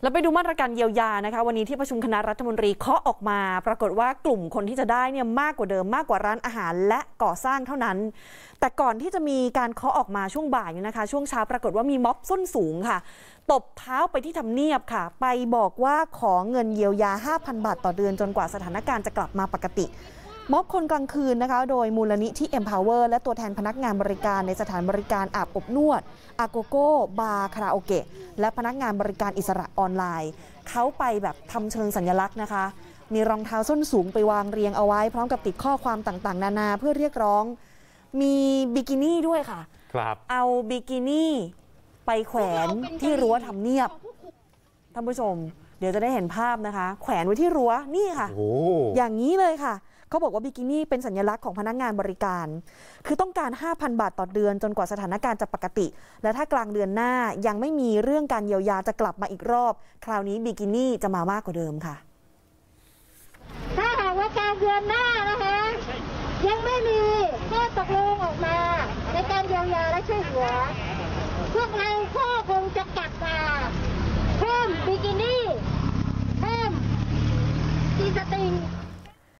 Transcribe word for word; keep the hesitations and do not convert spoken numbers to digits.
แล้วไปดูมาตรการเยียวยานะคะวันนี้ที่ประชุมคณะรัฐมนตรีเคาะออกมาปรากฏว่ากลุ่มคนที่จะได้เนี่ยมากกว่าเดิมมากกว่าร้านอาหารและก่อสร้างเท่านั้นแต่ก่อนที่จะมีการเคาะออกมาช่วงบ่ายเนี่ยนะคะช่วงเช้าปรากฏว่ามีม็อบส้นสูงค่ะตบเท้าไปที่ทำเนียบค่ะไปบอกว่าขอเงินเยียวยา ห้าพัน บาทต่อเดือนจนกว่าสถานการณ์จะกลับมาปกติม็อบคนกลางคืนนะคะโดยมูลนิธิ Empower และตัวแทนพนักงานบริการในสถานบริการอาบอบนวดอาโกโก้บาร์คาราโอเกะและพนักงานบริการอิสระออนไลน์เขาไปแบบทำเชิงสัญลักษณ์นะคะมีรองเท้าส้นสูงไปวางเรียงเอาไว้พร้อมกับติดข้อความต่างๆนานาเพื่อเรียกร้องมีบิกินี่ด้วยค่ะครับเอาบิกินี่ไปแขวนที่รั้วทำเนียบท่านผู้ชมเดี๋ยวจะได้เห็นภาพนะคะแขวนไว้ที่รั้วนี่ค่ะอย่างนี้เลยค่ะเขาบอกว่าบิกินี่เป็นสัญลักษณ์ของพนักงานบริการคือต้องการ ห้าพัน บาทต่อเดือนจนกว่าสถานการณ์จะปกติและถ้ากลางเดือนหน้ายังไม่มีเรื่องการเยียวยาจะกลับมาอีกรอบคราวนี้บิกินี่จะมามากกว่าเดิมค่ะถ้าหากว่ากลางเดือนหน้า